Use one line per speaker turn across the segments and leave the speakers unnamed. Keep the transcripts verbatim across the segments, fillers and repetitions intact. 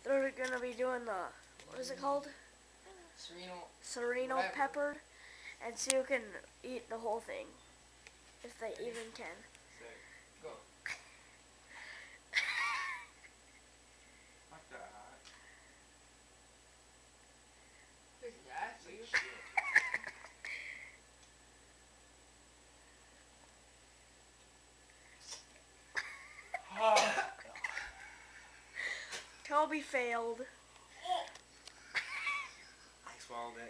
they're gonna be doing the, what is it called?
Serrano.
Serrano
Whatever.
peppered, and so you can eat the whole thing, if they
Ready?
even can.
Set, go.
Fuck that.
Look at that,
It's like
dude.
shit.
Toby failed.
I swallowed it.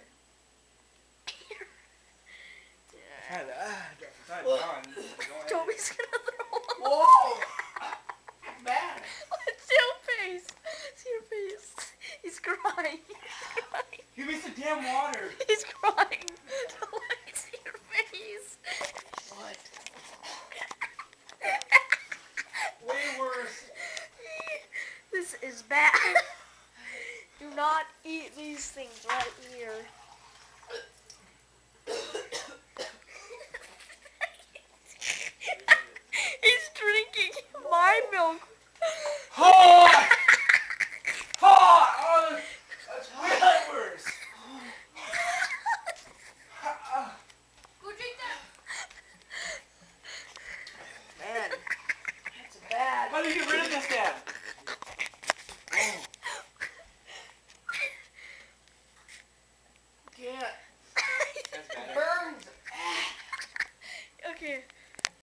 Yeah.
Tried that. Ah, tried
Whoa.
John.
Toby's gonna throw up.
Whoa! Bad.
See your face. See your face. He's crying. He's crying.
Give me some damn water.
He's crying. Toby, see your face.
What?
Way worse.
This is bad. Do not eat these things right here.